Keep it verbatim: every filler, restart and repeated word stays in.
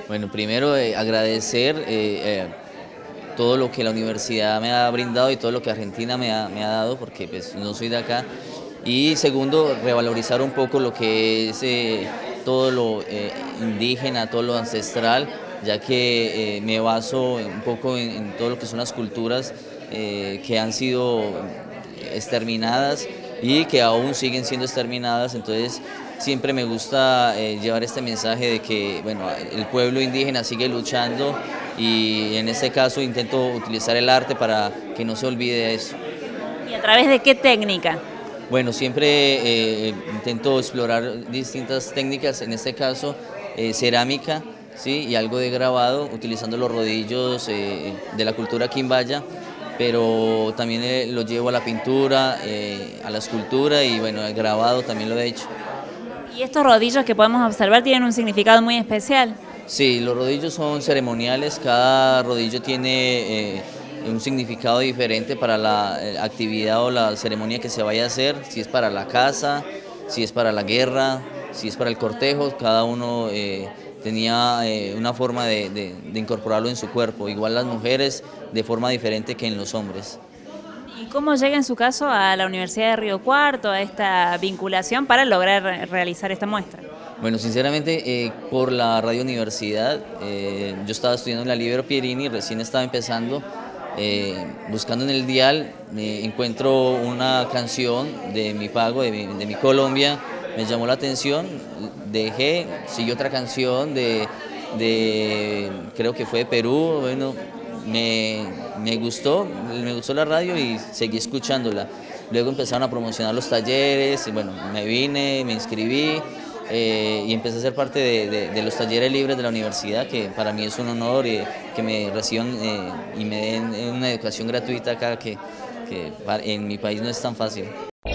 Bueno, primero eh, agradecer eh, eh, todo lo que la universidad me ha brindado y todo lo que Argentina me ha, me ha dado, porque pues no soy de acá. Y segundo, revalorizar un poco lo que es eh, todo lo eh, indígena, todo lo ancestral, ya que eh, me baso un poco en, en todo lo que son las culturas eh, que han sido exterminadas y que aún siguen siendo exterminadas. Entonces siempre me gusta eh, llevar este mensaje de que bueno, el pueblo indígena sigue luchando, y en este caso intento utilizar el arte para que no se olvide eso. ¿Y a través de qué técnica? Bueno, siempre eh, intento explorar distintas técnicas, en este caso eh, cerámica, ¿sí? Y algo de grabado, utilizando los rodillos eh, de la cultura quimbaya, pero también eh, lo llevo a la pintura, eh, a la escultura, y bueno, el grabado también lo he hecho. Y estos rodillos que podemos observar tienen un significado muy especial. Sí, los rodillos son ceremoniales, cada rodillo tiene eh, un significado diferente para la eh, actividad o la ceremonia que se vaya a hacer, si es para la casa, si es para la guerra, si es para el cortejo, cada uno eh, tenía eh, una forma de, de- de incorporarlo en su cuerpo, igual las mujeres de forma diferente que en los hombres. ¿Y cómo llega en su caso a la Universidad de Río Cuarto, a esta vinculación para lograr re- realizar esta muestra? Bueno, sinceramente, eh, por la Radio Universidad, eh, yo estaba estudiando en la Libero Pierini, recién estaba empezando, eh, buscando en el dial, me encuentro una canción de mi pago, de mi, de mi Colombia, me llamó la atención, dejé, siguió otra canción de, de creo que fue de Perú, bueno, me, me gustó, me gustó la radio y seguí escuchándola. Luego empezaron a promocionar los talleres, y bueno, me vine, me inscribí eh, y empecé a ser parte de, de- de los talleres libres de la universidad, que para mí es un honor eh, que me reciban eh, y me den una educación gratuita acá, que, que pa- en mi país no es tan fácil.